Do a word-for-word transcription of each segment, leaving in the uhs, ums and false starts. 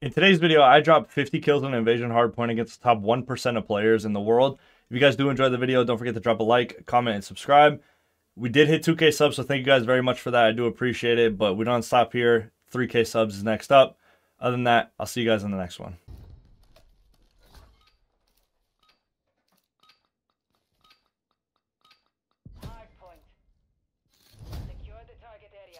In today's video, I dropped fifty kills on Invasion Hardpoint against the top one percent of players in the world. If you guys do enjoy the video, don't forget to drop a like, comment, and subscribe. We did hit two K subs, so thank you guys very much for that. I do appreciate it, but we don't stop here. three K subs is next up. Other than that, I'll see you guys in the next one. Hardpoint. Secure the target area.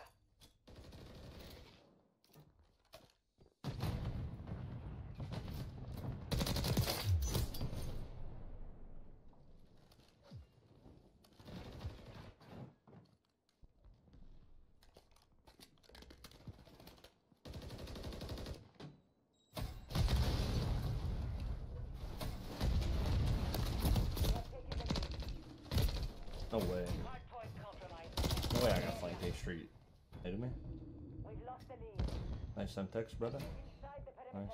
No way. Hardpoint compromised. No way I got flanked A Street. Hitting me? We've lost the lead. Nice Semtex, brother. Inside the perimeter.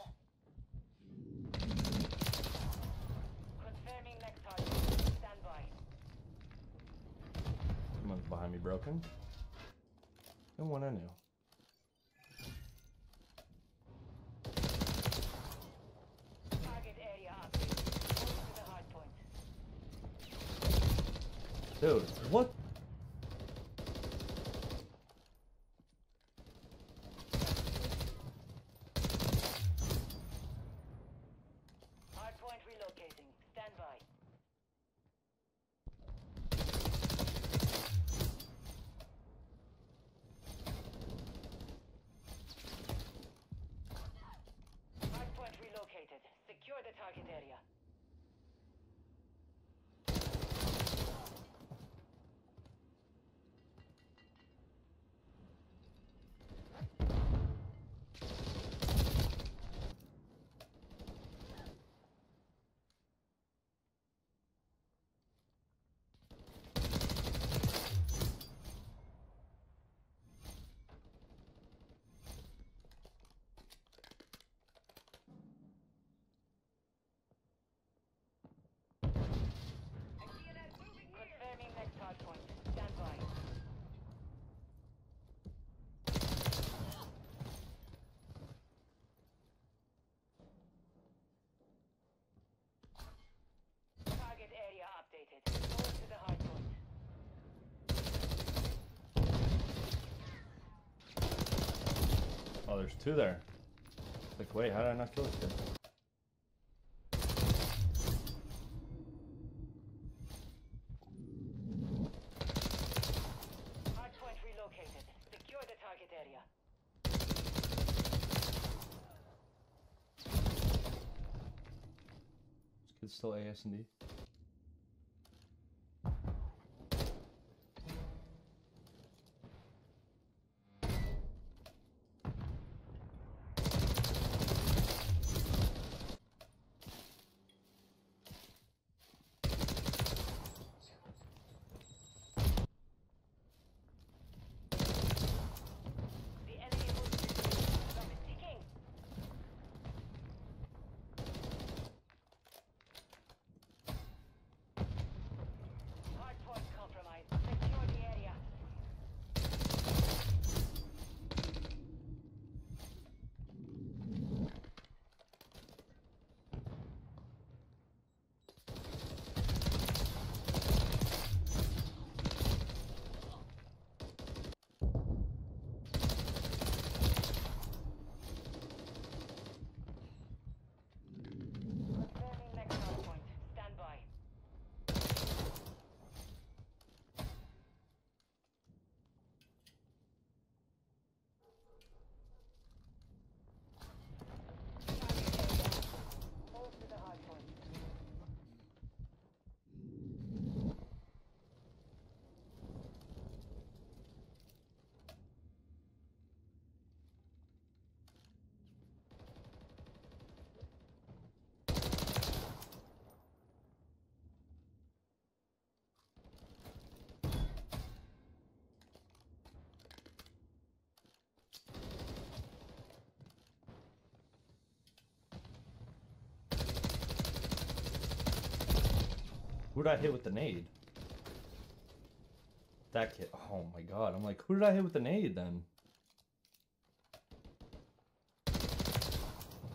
Nice. Confirming next target. Stand by. Someone's behind me broken. No one I knew. Target area update. Close to the hardpoint. Dude, what? Hardpoint relocating. Stand by. Hardpoint relocated. Secure the target area. Confirming next hardpoint. Stand by. Target area updated. Close to the hardpoint. Oh, there's two there. Like, wait, how did I not kill this kid? Hardpoint relocated. Secure the target area. This kid's still A S and D. The enemy will stop it ticking. Hardpoint compromised. Secure the area. Confirming next hardpoint. Stand by. Close to the hardpoint. Who did I hit with the nade? That kid. Oh my god. I'm like, who did I hit with the nade then?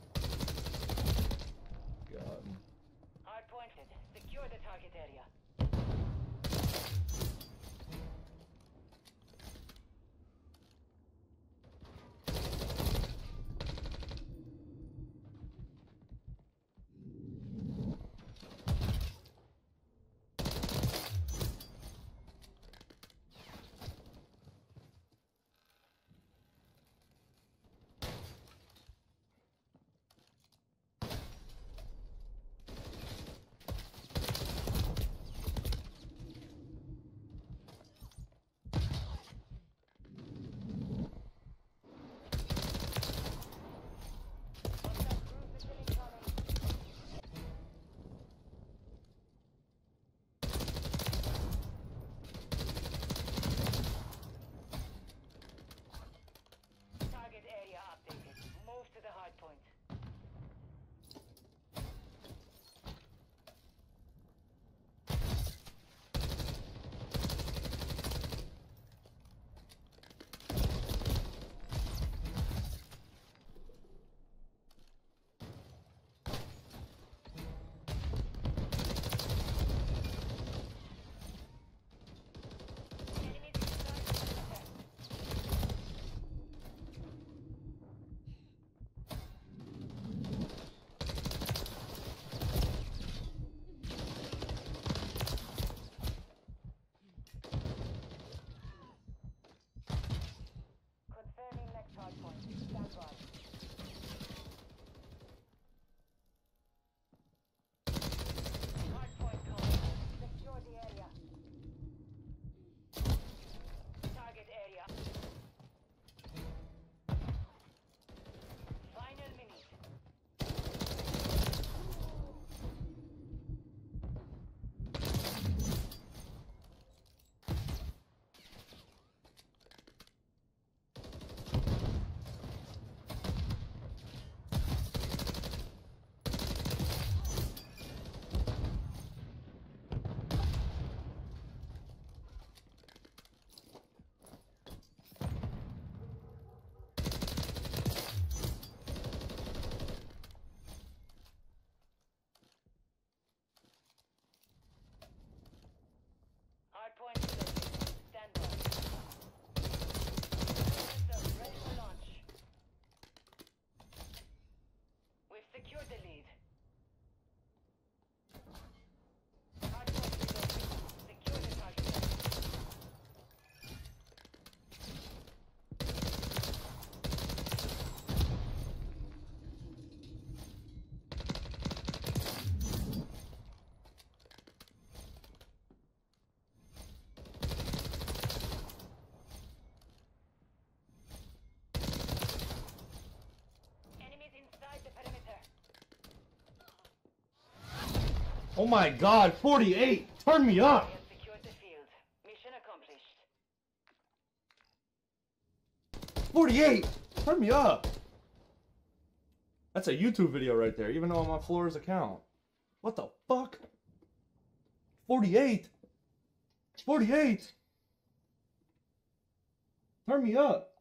Oh my god, forty-eight! Turn me up! We have secured the field. Mission accomplished. forty-eight! Turn me up! That's a YouTube video right there, even though I'm on Flora's account. What the fuck? forty-eight! forty-eight! Turn me up!